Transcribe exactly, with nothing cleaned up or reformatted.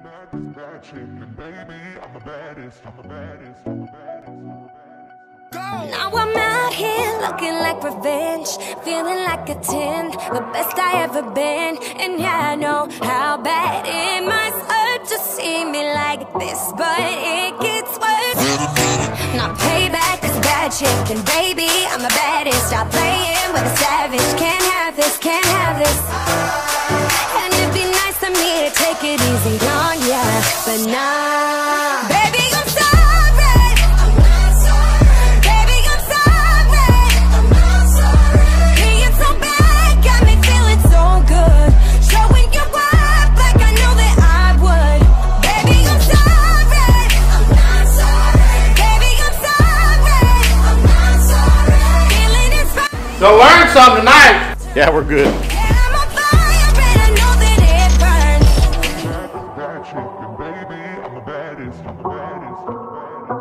back this bad chick, and baby, I'm the baddest, I'm the baddest, I'm the baddest, I'm the baddest. Now I'm out here looking like revenge, feeling like a ten, the best I ever been. And yeah, I know how bad it must hurt to see me like this, but it gets worse. Now payback is bad chick, and baby, I'm the baddest. Stop playing with a savage, can't have this, can't have this. And it'd be nice of me to take it easy on ya, but nah, baby, I'm sorry. So learn something tonight. Yeah, we're good. Bad chick, and baby, I'm the baddest, I'm the baddest, I'm the baddest.